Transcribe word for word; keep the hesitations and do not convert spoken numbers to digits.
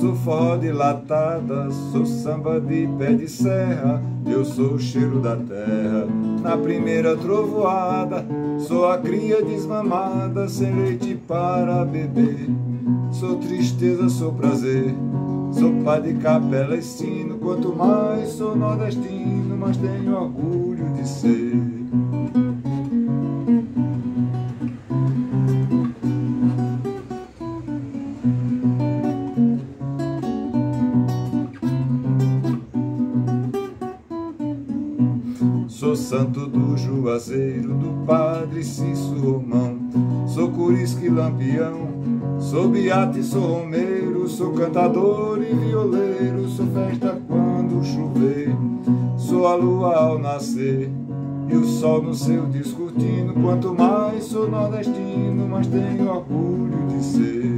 sou forró de latada, sou samba de pé de serra, eu sou o cheiro da terra. Na primeira trovoada, sou a cria desmamada, sem leite para beber. Sou tristeza, sou prazer, sou pá de capela e sino. Quanto mais sou nordestino, mais tenho orgulho de ser. Sou santo do Juazeiro, do Padre Cício Romão. Sou curisque lampião, sou beate, sou romeiro. Sou cantador e violeiro, sou festa quando chover. Sou a lua ao nascer e o sol no seu descortino. Quanto mais sou nordestino, mais tenho orgulho de ser.